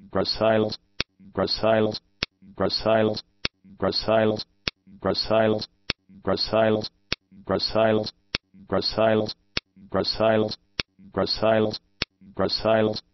graciles, graciles, graciles, graciles, graciles, graciles, graciles, graciles, graciles, graciles, graciles,